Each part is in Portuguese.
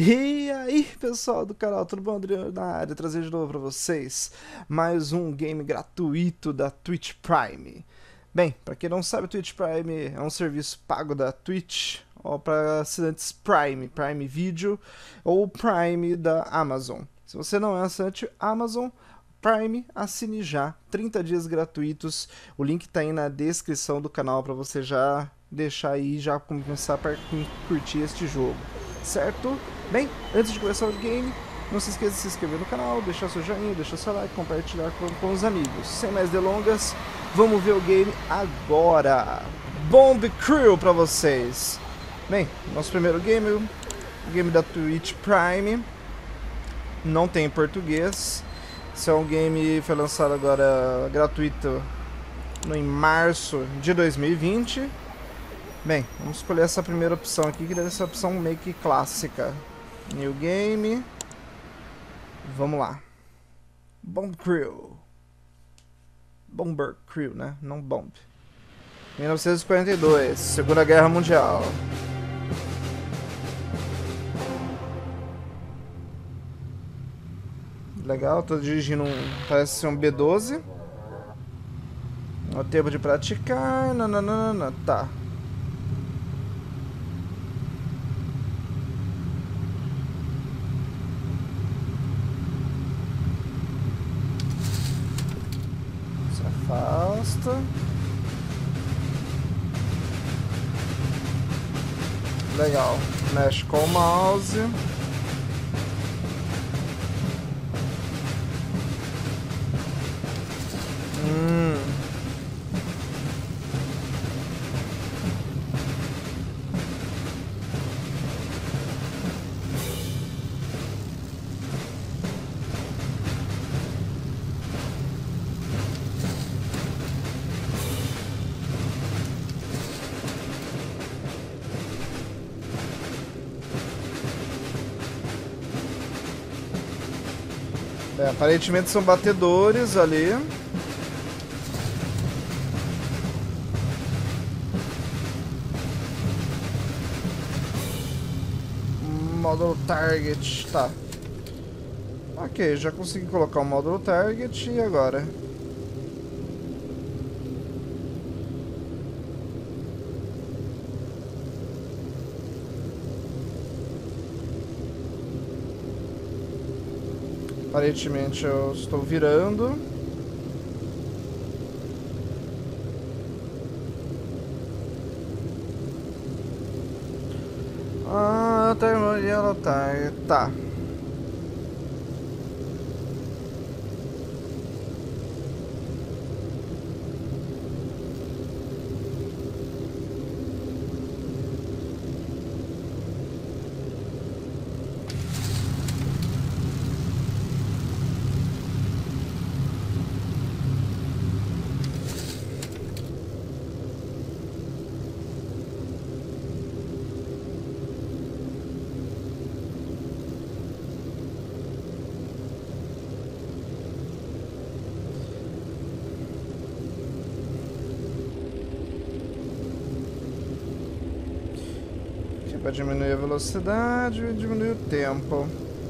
E aí, pessoal do canal, tudo bom? Adriano na área, trazer de novo para vocês mais um game gratuito da Twitch Prime. Bem, para quem não sabe, a Twitch Prime é um serviço pago da Twitch ou para assinantes Prime, Prime Video ou Prime da Amazon. Se você não é assinante Amazon Prime, assine já, 30 dias gratuitos. O link tá aí na descrição do canal para você já deixar aí e já começar a curtir este jogo, certo? Bem, antes de começar o game, não se esqueça de se inscrever no canal, deixar seu joinha, deixar seu like, compartilhar com os amigos. Sem mais delongas, vamos ver o game agora. Bomb Crew pra vocês. Bem, nosso primeiro game, o game da Twitch Prime, não tem em português. Esse é um game que foi lançado agora gratuito em março de 2020. Bem, vamos escolher essa primeira opção aqui, que deve ser a opção meio que clássica. New Game. Vamos lá. Bomb Crew. Bomber Crew, né? Não Bomb. 1942, Segunda Guerra Mundial. Legal, tô dirigindo parece ser um B12. O tempo de praticar. Nananana, tá. Afasta. Legal. Mexe com o mouse. Aparentemente são batedores ali. Módulo target, tá. Ok, já consegui colocar o módulo target e agora? Aparentemente eu estou virando. Ah, terminal tá. Para diminuir a velocidade e diminuir o tempo.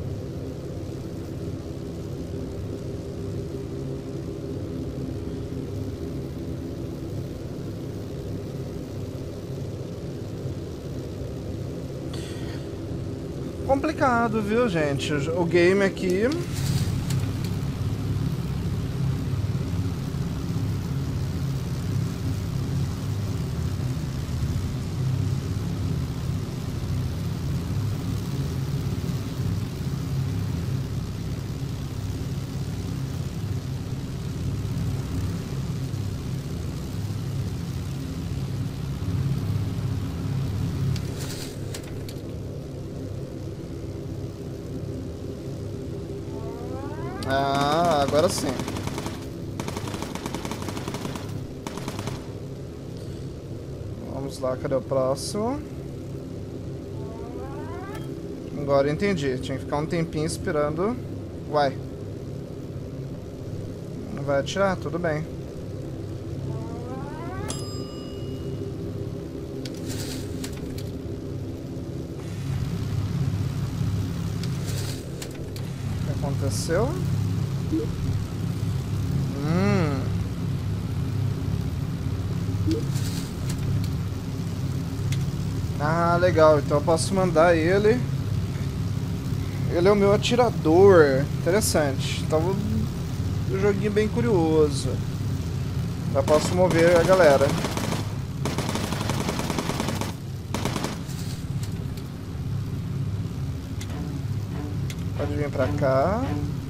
Complicado, viu, gente? O game aqui... Ah, agora sim. Vamos lá, cadê o próximo? Agora entendi. Tinha que ficar um tempinho esperando. Uai. Não vai atirar? Tudo bem. Aconteceu? Ah, legal. Então eu posso mandar ele. Ele é o meu atirador. Interessante. Então um joguinho bem curioso. Já posso mover a galera. Pode vir pra cá.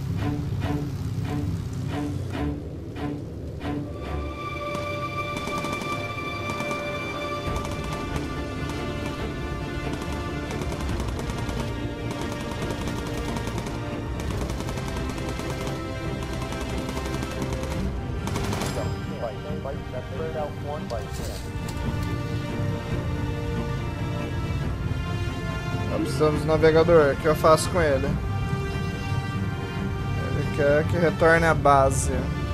Precisamos do navegador. O que eu faço com ele? Ele quer que retorne à base.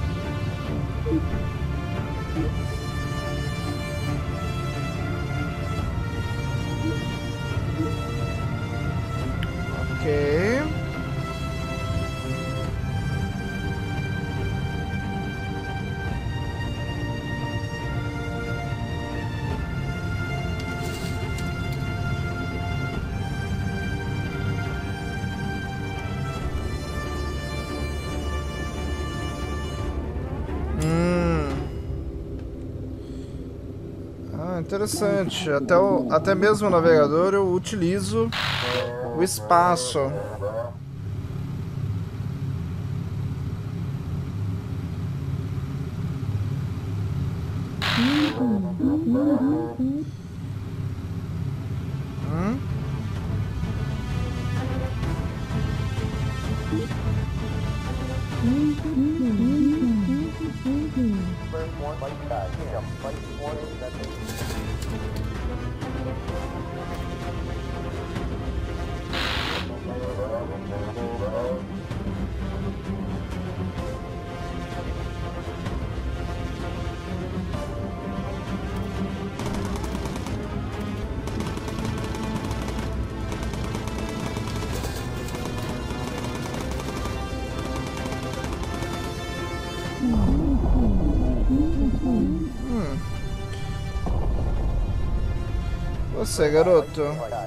Ok. Interessante. Até mesmo o navegador eu utilizo o espaço. Você, garoto.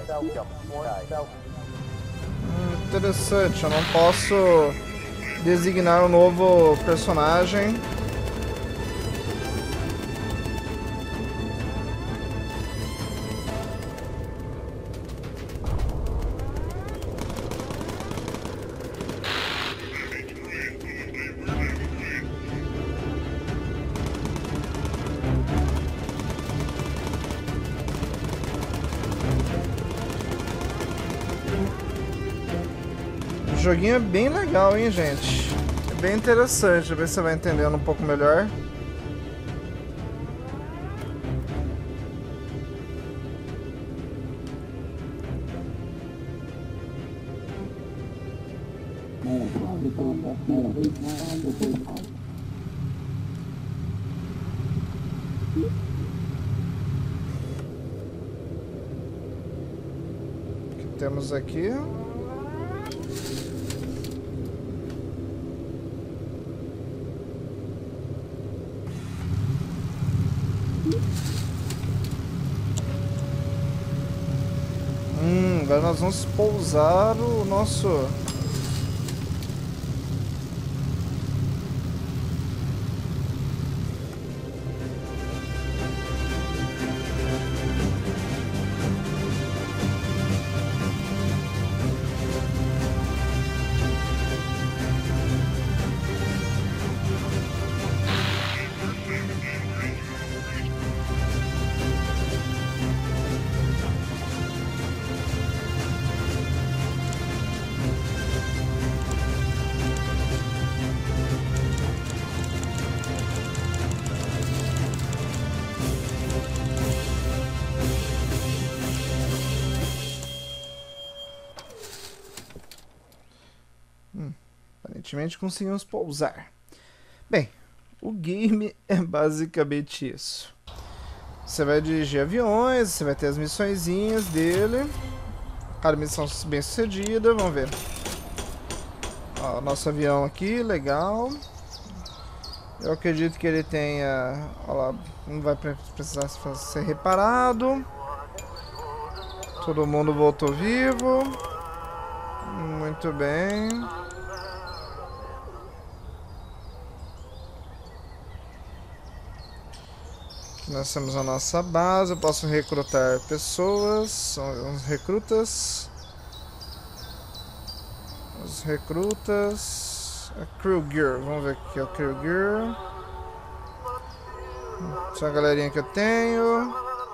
Interessante, eu não posso designar um novo personagem. O joguinho é bem legal, hein, gente? É bem interessante, ver se você vai entendendo um pouco melhor. O que temos aqui? Agora nós vamos pousar o nosso... Aparentemente conseguimos pousar. Bem, o game é basicamente isso. Você vai dirigir aviões, você vai ter as missõezinhas dele. Cada missão bem sucedida, vamos ver. Ó, nosso avião aqui, legal. Eu acredito que ele tenha... Ó lá, não vai precisar ser reparado. Todo mundo voltou vivo. Muito bem. Aqui nós temos a nossa base. Eu posso recrutar pessoas. São os recrutas. Os recrutas. A Crew Gear. Vamos ver aqui, o Crew Gear. Essa é a galerinha que eu tenho.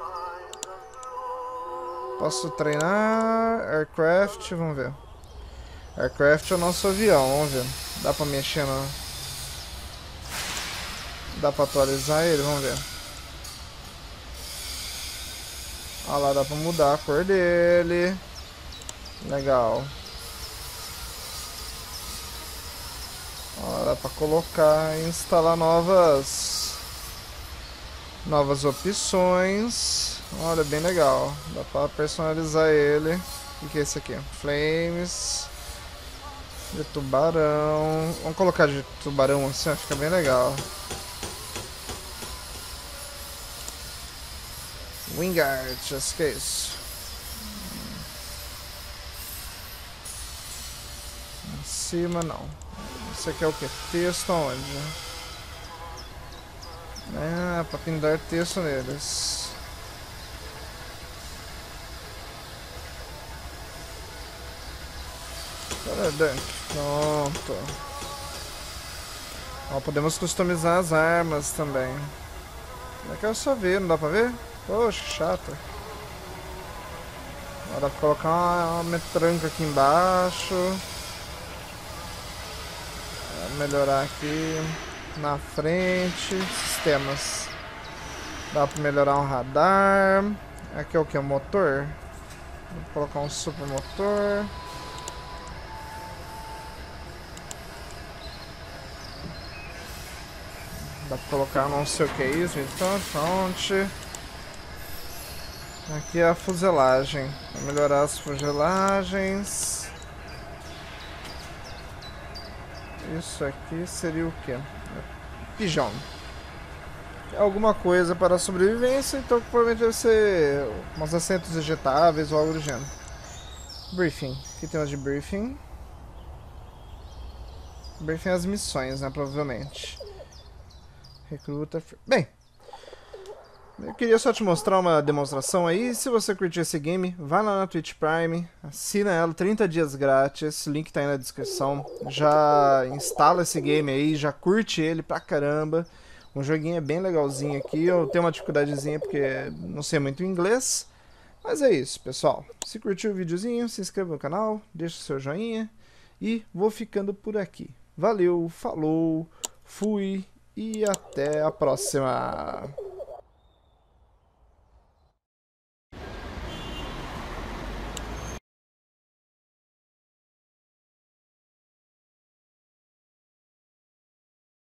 Posso treinar. Aircraft, vamos ver. Aircraft é o nosso avião, vamos ver. Dá pra mexer no... Dá pra atualizar ele, vamos ver. Ah lá, dá pra mudar a cor dele. Legal. Ó, dá pra colocar e instalar novas opções. Olha, bem legal. Dá pra personalizar ele. O que é esse aqui? Flames. De tubarão. Vamos colocar de tubarão assim, fica bem legal. Wingard, acho que é isso. Em cima não. Isso aqui é o que? Texto aonde? Ah, pra pintar texto neles. Pronto. Ó, podemos customizar as armas também. Eu quero só ver, não dá pra ver? Poxa, que chato. Ó, dá pra colocar uma metranca aqui embaixo. Melhorar aqui na frente. Sistemas. Dá pra melhorar um radar. Aqui é o que? O motor? Vou colocar um super motor. Dá pra colocar não sei o que é isso, então fonte. Aqui é a fuselagem. Vou melhorar as fuselagens. Isso aqui seria o que? Pigeon. Alguma coisa para a sobrevivência, então provavelmente deve ser uns assentos ejetáveis ou algo do gênero. Briefing. Aqui temos de briefing. Briefing é as missões, né? Provavelmente. Recruta. Bem, eu queria só te mostrar uma demonstração aí. Se você curtiu esse game, vai lá na Twitch Prime, assina ela, 30 dias grátis, link tá aí na descrição. Já instala esse game aí, já curte ele pra caramba. O joguinho é bem legalzinho aqui. Eu tenho uma dificuldadezinha porque não sei muito inglês. Mas é isso, pessoal. Se curtiu o videozinho, se inscreva no canal, deixa o seu joinha. E vou ficando por aqui. Valeu, falou, fui e até a próxima.